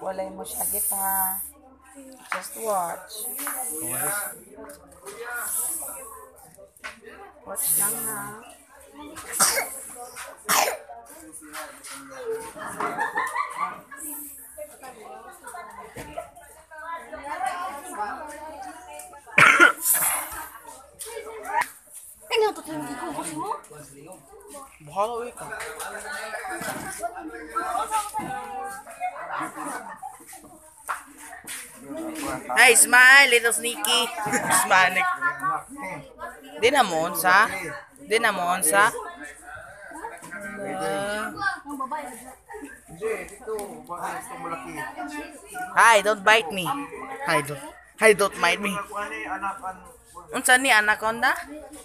Walay mo siya kita. Just watch. Watch lang ha. Ano to yung ikubos mo? Bahala ka. Hey, smile, little sneaky. Smile. Di na mo unsa? Di na mo unsa? Hi, don't bite me. Hi, don't bite me. Unsa ni anaconda?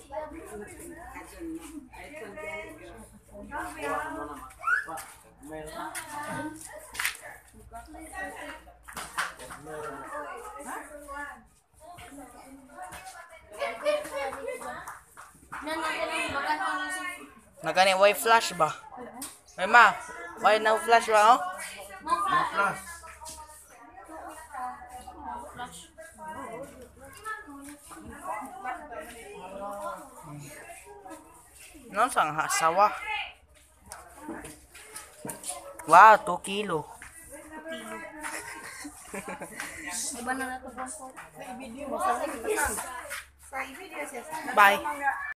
Nagani why flash ba? May ma, why now flash ba oh? Plus. No sang sawa. Wow, 2 kilo. Iba na nato po. Bye.